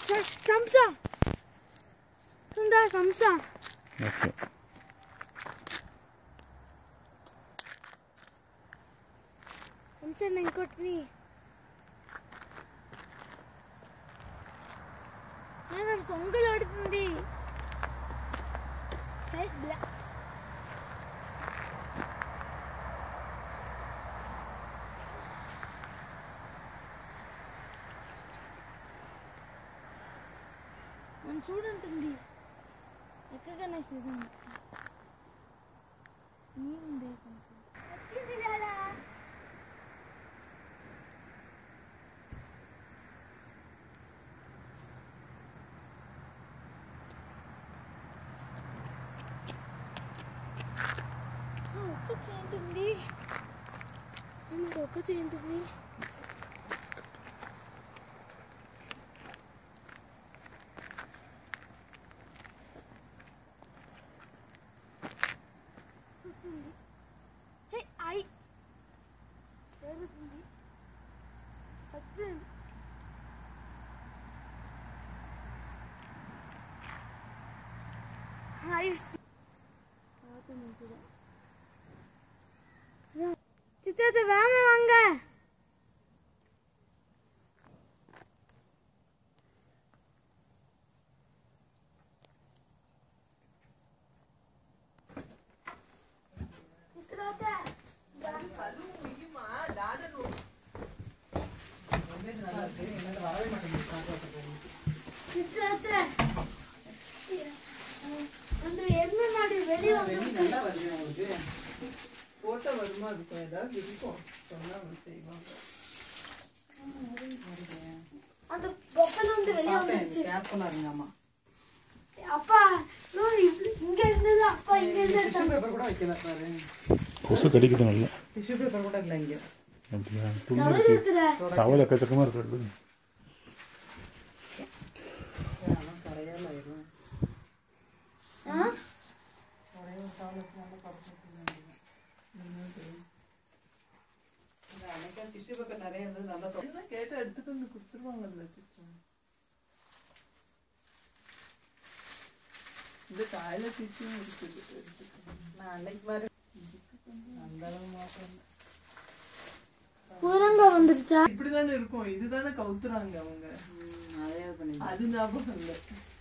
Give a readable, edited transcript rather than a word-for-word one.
Samsa. Sundar Samsa. Okay. Samsa nahi kotni. Nana songal odutundi. Side black. Man చూడండి ఎక్కగానే season నీవుందే కొంచెం వచ్చింది లాలా ఒక్క చేయండి నేను ఒక్క చేయండి சித்தத்தை வேம வாங்க போட்டோ வருமா இருக்கும் ஏதாவது இருக்கும் சொன்னா செய்வாங்க அந்த பொப்பல் வந்து வெளிய வந்துச்சு கேப் பண்ணாருங்க அம்மா அப்பா இங்க இருந்தது அப்பா இங்க இருந்தது டிஷ்யூ பேப்பர் கூட வைக்கல பாரு கொசு கடிக்குது நல்லா டிஷ்யூ பேப்பர் கூட இல்ல இங்க அப்படியே டவல் இருக்குதா டவல் எக்கச்சக்கமா இருக்கு கரையால ஆயிரும் கரையால டவல்ஸ்னால பறந்து அன்னைக்கு டிஷ்யூ பேப்பர் நிறைய இருந்தது நல்லா எல்லாம் கேட்டு எடுத்துட்டு வந்து கொடுத்துருவாங்கல்ல சிச்சம் இந்த காயில டிஷ்யூ இருக்குது நான் அன்னைக்கு மாதிரி அந்த அளவு மாசம் குரங்க வந்துருச்சா இப்படிதானே இருக்கும் இதுதானே கவுத்துறாங்க அவங்க அது ஞாபகம் இல்லை